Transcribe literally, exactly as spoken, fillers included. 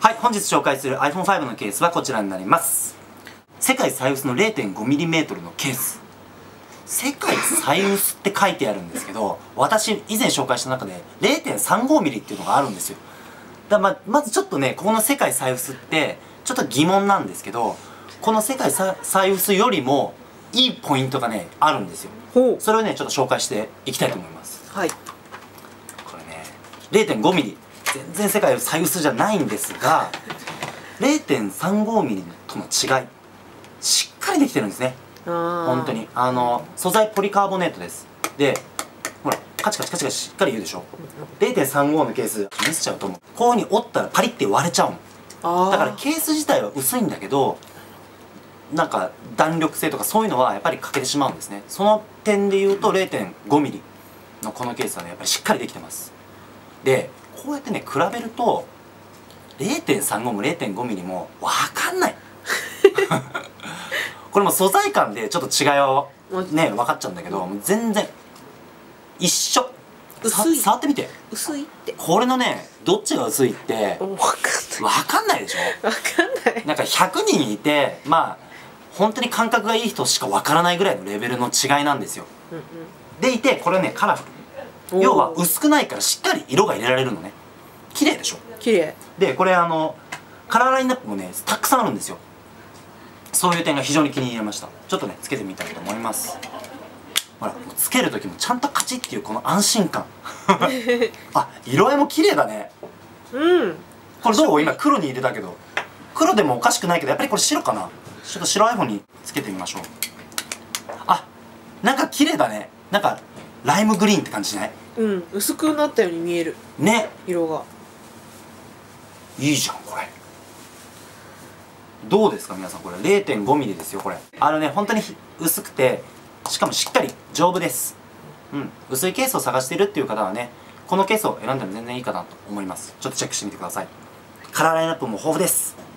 はい、本日紹介する アイフォンファイブ のケースはこちらになります。世界最薄の れいてんごミリメートル のケース。世界最薄って書いてあるんですけど、私以前紹介した中で れいてんさんごミリ っていうのがあるんですよ。だままずちょっとね、ここの世界最薄ってちょっと疑問なんですけど、この世界最薄よりもいいポイントがねあるんですよ。それをねちょっと紹介していきたいと思います。 はい。 これね れいてんごミリ、全然世界最薄じゃないんですが、れいてんさんごミリ との違い、しっかりできてるんですね。本当にあの素材ポリカーボネートです。でほらカチカチカチカチしっかり言うでしょ。 れいてんさんご のケース見せちゃうと思う、こういう風に折ったらパリって割れちゃうの。だからケース自体は薄いんだけど、なんか弾力性とかそういうのはやっぱり欠けてしまうんですね。その点で言うと れいてんごミリ のこのケースはねやっぱりしっかりできてます。でこうやってね比べると れいてんさんご も れいてんごミリ も分かんないこれも素材感でちょっと違いはね分かっちゃうんだけど、もう全然一緒。 薄い。 触ってみて。 薄いって。 これのねどっちが薄いって分かんない。 分かんないでしょ。 分かんない。 なんかひゃくにんいて、まあ本当に感覚がいい人しか分からないぐらいのレベルの違いなんですよ。 うんうん、 でいてこれねカラフル、要は薄くないからしっかり色が入れられるのね。綺麗でしょ。 綺麗でこれあのカラーラインナップもねたくさんあるんですよ。そういう点が非常に気に入りました。ちょっとねつけてみたいと思います。ほらつける時もちゃんとカチッっていうこの安心感あ、色合いも綺麗だね。 うん。 これどう？今黒に入れたけど黒でもおかしくないけど、やっぱりこれ白かな。ちょっと白 iPhone につけてみましょう。あ、なんか綺麗だね。なんかライムグリーンって感じしない？ うん、薄くなったように見えるね。 色がいいじゃんこれ。どうですか皆さん、これ れいてんごミリ ですよ。これあのね本当に薄くて、しかもしっかり丈夫です。うん、薄いケースを探しているっていう方はねこのケースを選んでも全然いいかなと思います。ちょっとチェックしてみてください。カラーラインナップも豊富です。